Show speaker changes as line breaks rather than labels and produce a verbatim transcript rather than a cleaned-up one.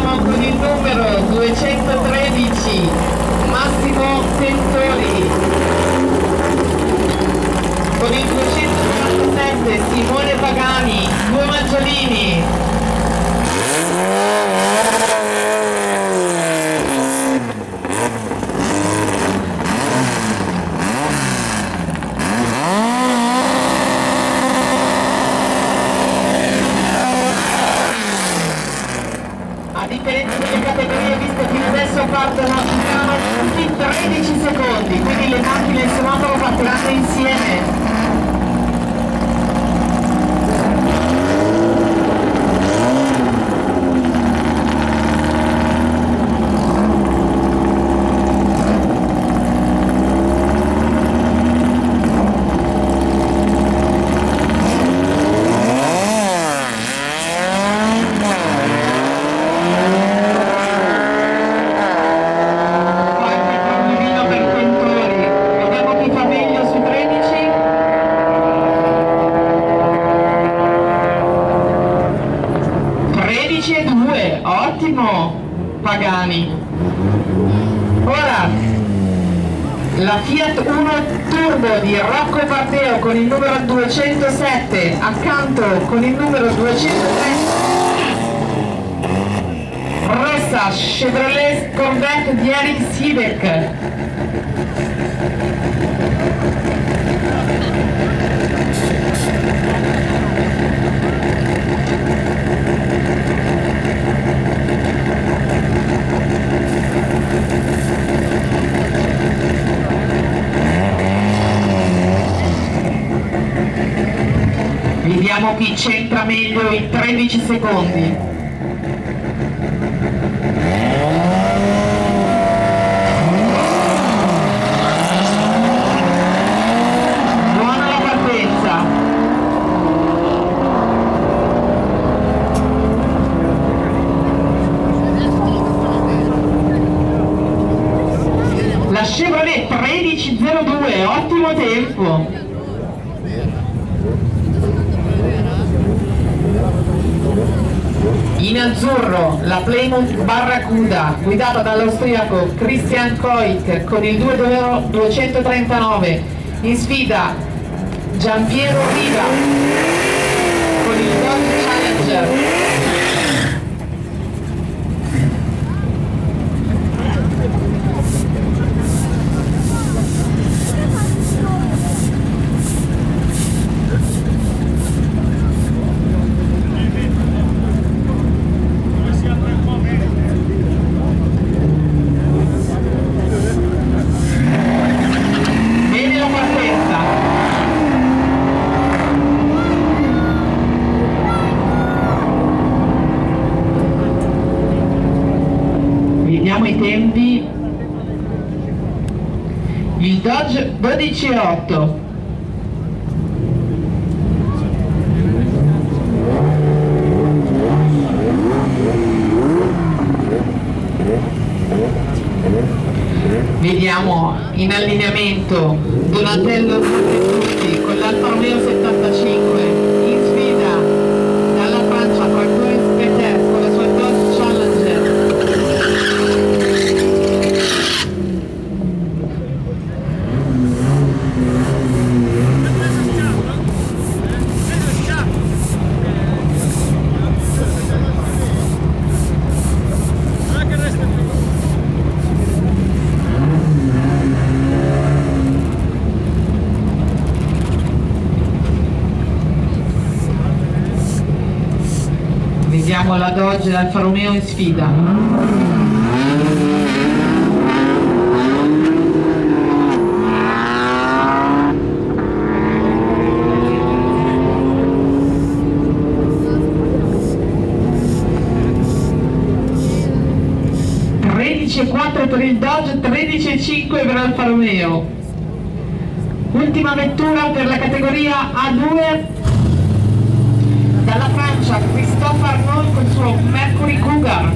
Vediamo con il numero duecentotredici Massimo Tentori, con il duecentonovantasette Simone Pagani, due Maggiolini. A differenza delle categorie viste fino adesso partono tutti tredici secondi, quindi le macchine in semaforo partiranno insieme. Ottimo Pagani. Ora la Fiat uno Turbo di Rocco Bardeo con il numero duecentosette, accanto con il numero duecentotre rossa Chevrolet Corvette di Eric Sivek. Vediamo chi c'entra meglio in tredici secondi. Buona la partenza. La Chevrolet tredici zero due, ottimo tempo. In azzurro la Plymouth Barracuda guidata dall'austriaco Christian Koik con il duecentotrentanove, in sfida Giampiero Riva con il Dodge Challenger. Vediamo i tempi. Il Dodge dodici otto, vediamo in allineamento Donatello Montetucci con l'Alfa Romeo settantacinque, in sfida dalla Francia Francois Peter con la sua Dodge Challenger. Vediamo la Dodge e l'Alfa Romeo in sfida. tredici e quattro per il Dodge, tredici e cinque per l'Alfa Romeo. Ultima vettura per la categoria A due. Dalla Francia Christophe Arnaud col suo Mercury Cougar.